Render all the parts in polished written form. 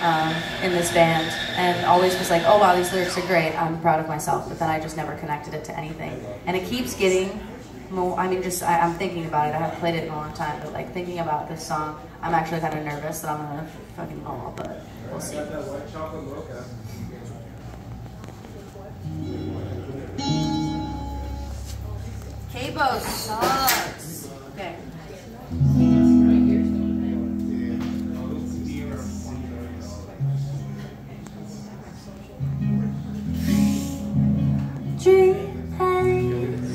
in this band, and always was like, oh wow, these lyrics are great, I'm proud of myself, but then I just never connected it to anything. And it keeps getting more, I mean, I'm thinking about it, I haven't played it in a long time, but like thinking about this song, I'm actually kind of nervous that I'm gonna fucking fall, but we'll see. Cabo sucks. Okay. Dream haze,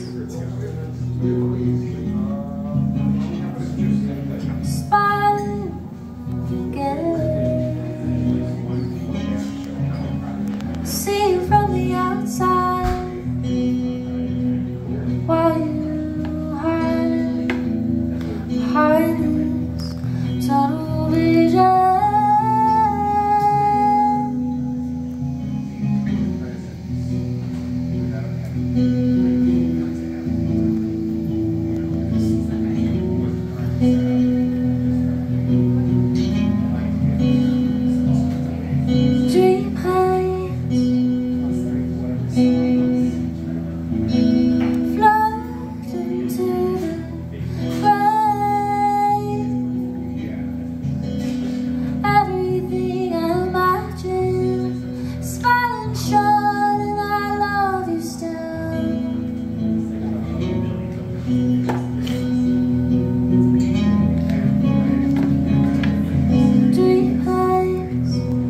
spine again. See you from the outside while you hide this tunnel vision. Dream haze, float into the rain. Everything I imagine, smiling short, and I love you still. Dream haze,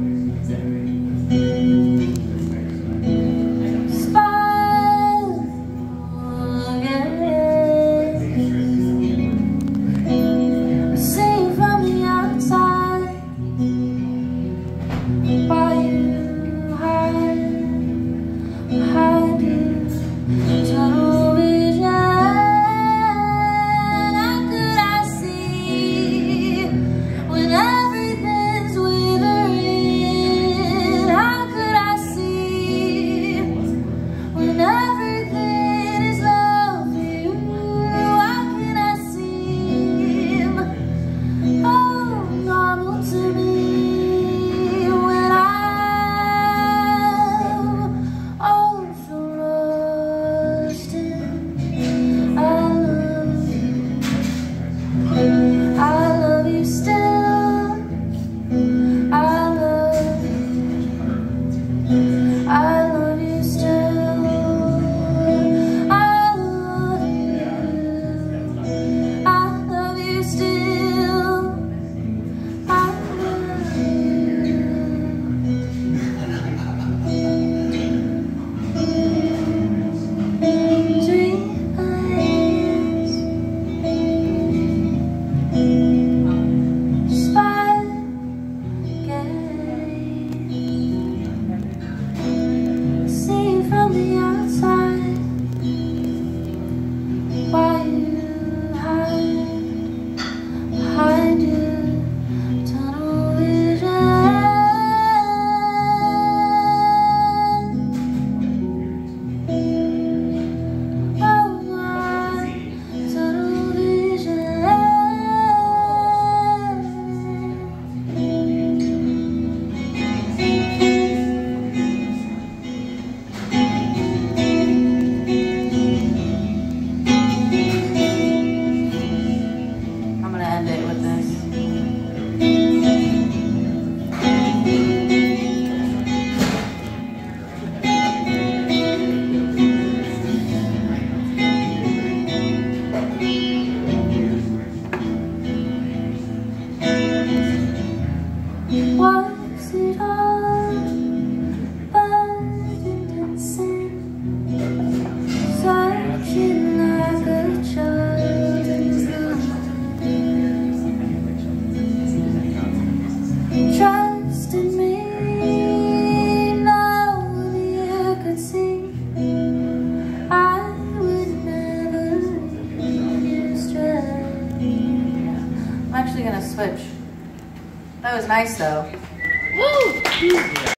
smile again. See you from the outside while you hide your tunnel vision. How could I see when everything's withering? How could I see when everything is love for you? How can I seem oh normal to me when I'm oh so lost in I love you still. I love you still. I love you still. I love you. Dream eyes, spine again. See you from the outside while you hide your tunnel vision. Oh, my tunnel vision. I'm gonna end it with this. Was it all burdened in sin, searching like a child in the trust in me, nobody you could see. I would never leave you stray. I'm actually gonna switch. That was nice though. Woo!